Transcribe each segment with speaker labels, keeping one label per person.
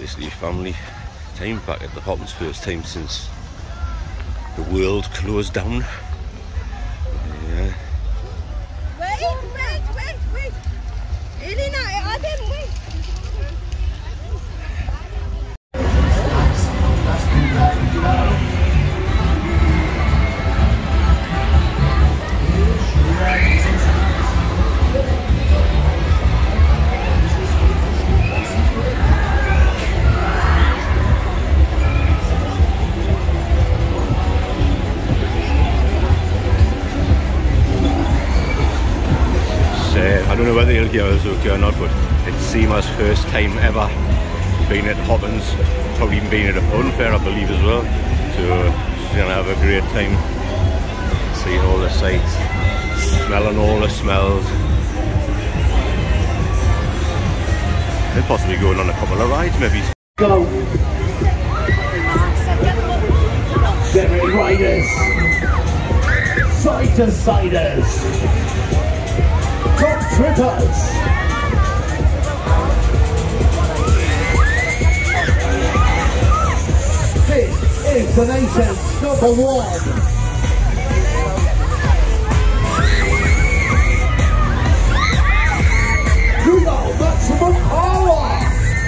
Speaker 1: basically family time back at the Hoppins, first time since the world closed down. Yeah.
Speaker 2: Wait. Elena, I didn't wait.
Speaker 1: I don't know whether you'll hear us okay or not, but it's Seema's first time ever being at Hoppins, probably even being at a fun fair I believe as well, so she's going to have a great time seeing all the sights, smelling all the smells, and possibly going on a couple of rides maybe.
Speaker 3: Go! Derry Riders! Side-to-siders! Top trippers! This is the nation's #1. You got maximum power!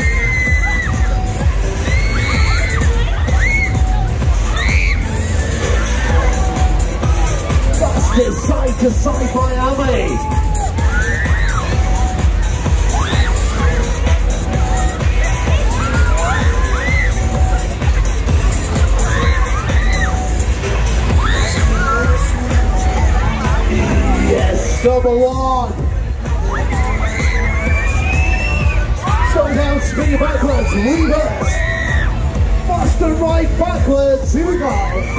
Speaker 3: That's the side-to-side Miami! #1. Slow down, speed backwards, reverse. Fast and right backwards. Here we go.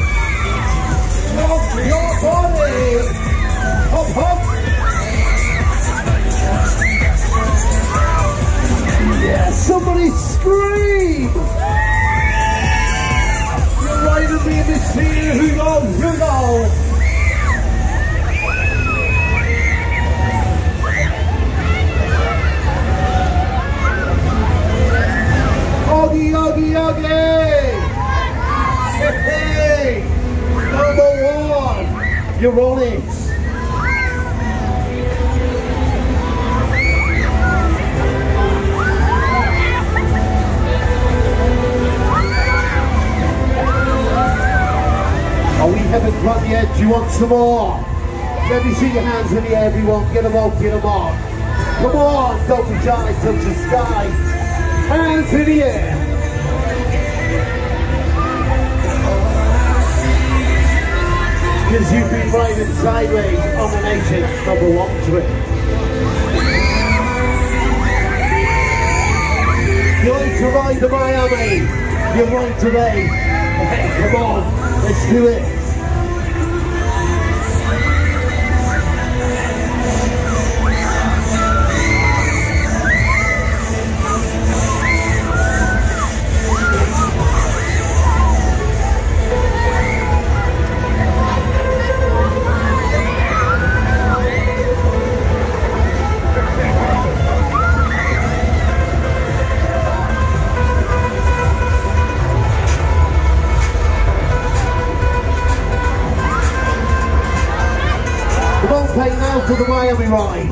Speaker 3: Rock your body. Hop, hop. Yeah, somebody scream. You're right at me in this scene. Here we go, here we go. Yogi! Hey! #1! You're on it! Oh, we haven't run yet. Do you want some more? Let me see your hands in the air, everyone. Get them on, get them on. Come on, don't be shy, touch the sky. Hands in the air. Because you've been riding sideways on the nation's #1 trip. You like to ride to Miami? You're right today. Hey, come on, let's do it. Now to the Miami ride.